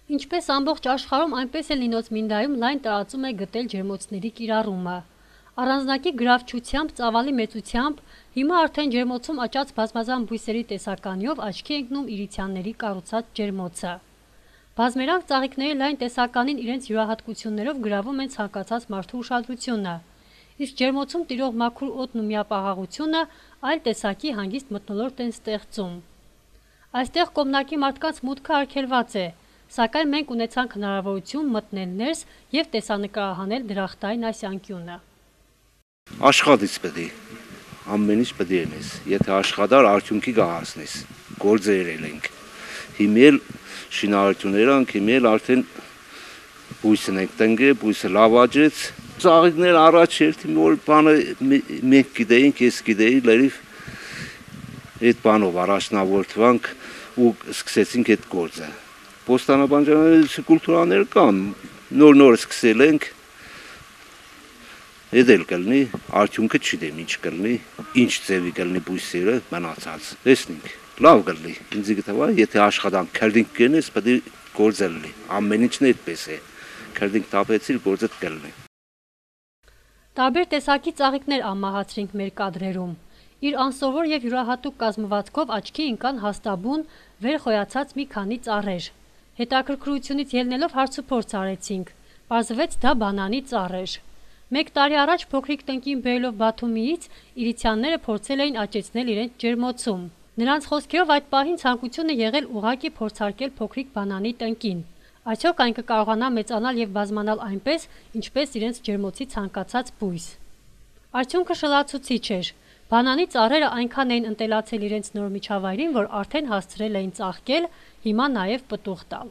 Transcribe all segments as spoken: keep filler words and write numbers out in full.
Ինչպես ամբողջ աշխարհում, այնպես էլ Լինոց Մինդայում լայն տարածում է գտել ջերմոցների կիրառումը։ Առանձնակի գրավչությամբ, ծավալի մեծությամբ հիմա արդեն ջերմոցում աճած բազմազան բույսերի տեսականիով աչքի է ընկնում իրիցյանների կառուցած ջերմոցը։ Բազմերանգ ծաղիկների լայն տեսականին իրենց յուրահատկություններով գրավում են ցանկացած մարդու ուշադրությունը, իսկ ջերմոցում տիրող մաքուր օդն ու միապաղաղությունը այլ տեսակի հանգիստ մթնոլորտ են ստեղծում։ Այստեղ կողմնակի մարդկանց մուտքը արգելված է, սակայն մենք ունեցանք հնարավորություն մտնել ներս և տեսանկարահանել դրախտային այս անկյունը։ Աշխատից պետք է, ամեն ինչ պետք է անես, եթե աշխատար արդյունքի կհասնես, գործերել ենք։ Հիմա էլ շինարարություններ անք, հիմա էլ արդեն բույսն ենք տնկել, բույսը լավ աճեց։ Ծաղիկներ առաջ երթի որ բանը մենք գիտեինք, ես գիտեի, լրիվ այդ բանով առաջնավորվանք ու սկսեցինք այդ գործը։ Պոստանաբանջարների կուլտուրաներ կան, նոր-նոր սկսել ենք, այդ էլ կլնի, արդյունքը չգիտեմ ինչ կլնի, ինչ ձևի կլնի բույսերը մնացած, տեսնենք, լավ կլնի, ինձ գտավա, եթե աշխատանք քերդինք կենես, պետք է գործը լինի, ամեն ինչն այդպես է, քերդինք տապեցիր, գործը կլնի։ Տարբեր տեսակի ծաղիկներ ամահացրինք մեր կադրերում։ Իր անսովոր և յուրահատուկ կազմվածքով աչքի ընկան հաստաբուն, վեր խոյացած մի քանի ծառեր։ Հետաքրքրությունից ելնելով հարցուփորձ արեցինք, պարզվեց դա բանանի ծառ էր։ Մեկ տարի առաջ փոքրիկ տնկին բերելով Բաթումիից իրիցյանները փորձել էին աճեցնել իրենց ջերմոցում։ Նրանց խոսքերով այդ պահին ցանկություն է եղել ուղղակի փորձարկել փոքրիկ բանանի տնկին։ Արդյոք այն կկարողանա մեծանալ և բազմանալ այնպես, ինչպես իրենց ջերմոցի ցանկացած բույս։ Արդյունքը շլացուցիչ էր։ Բանանի ծառերը այնքան էին ընտելացել իրենց նոր միջավայրին, որ արդեն հասցրել էին ծաղկել, հիմա նաև պտուղ տալ։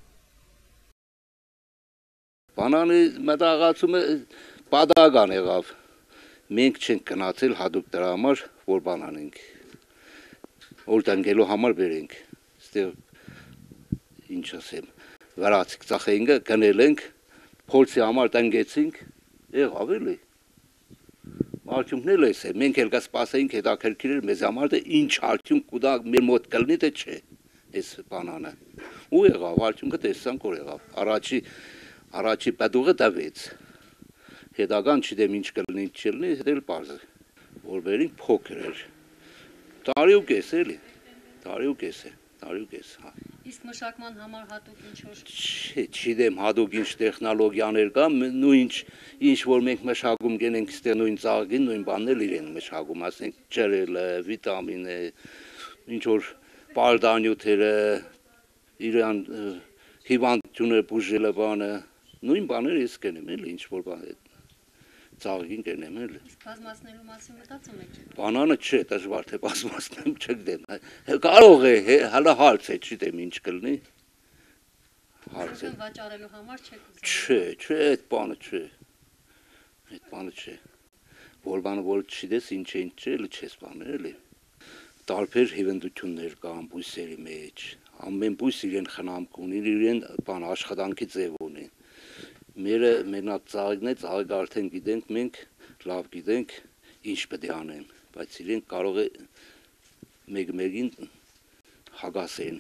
Բանանի մտահղացումը պատահական եղավ։ Մենք չենք գնացել հատուկ դրա համար, որ բան անենք։ Որ տնկելու համար բերենք։ Ստեղ ինչ ասեմ, վրացիկ ծախեինքը գնել ենք, փորձի համար տնկեցինք, եղավ էլի։ Արդյունքն էլ էս է, մենք էլ կսպասեինք հետաքրքիր էր մեզ համար թե ինչ արդյունք կուտա մեր մոտ կլնի թե չէ, այս բանանը։ Ու եղավ, արդյունքը տեսանք որ եղավ։ Առաջի առաջի պատուղը տվեց։ Հետագան չդեմ ինչ կլնի, ինչ չլնի, դա էլ պարզ է, որ վերին փոքր էր։ Տարի ու կես էլի, տարի ու կես է, տարի ու կես, հա։ Իսկ մշակման համար հատուկ ինչ-որ։ Չդեմ հատուկ ինչ տեխնոլոգիաներ կա, նույն ինչ որ մենք մշակում գնենք, ստե նույն ծաղկին, նույն բանն էլ իրեն մշակում, ասենք ջրելը, վիտամինը, ինչ որ պարտանյութերը, իրան հիվանդությունը բուժելը բանը, նույն բաները ես կնեմ էլ ինչ որ բան է ծաղկին կնեմ էլ։ Իսկ բազմացնելու մասին մտածում եք։ Բանանը չէ, դժվար թե բազմացնեմ, չգիտեմ։ Կարող է, հələ հարց է, չգիտեմ ինչ կլինի։ Հարց է։ Վաճառելու համար չեք ուզում։ Չէ, չէ, այդ բանը չէ։ Այդ բանը չէ։ Որ բանը որ չգիտես ինչ է, ինչ չէ, էլի չես բաներ էլի։ Տարբեր հիվանդություններ կան բույսերի մեջ։ Ամեն բույս իրեն խնամք ունի, իրեն բան աշխատանքի ձև ունի։ Մերը մենակ ծաղիկն է, ծաղիկ արդեն գիտենք մենք, լավ գիտենք ինչ պետք է անեն, բայց իրենք կարող է մեկ-մեկին հագասեն։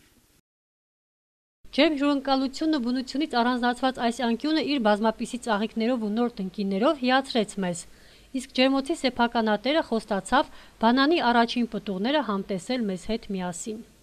Ջերմ հյուրընկալությունն ու բնությունից առանձնացված այս անկյունը իր բազմապիսի ծաղիկներով ու նոր տնկիներով հիացրեց մեզ, իսկ ջերմոցի սեփականատերը խոստացավ բանանի առաջին պտուղները համտեսել մեզ հետ միասին։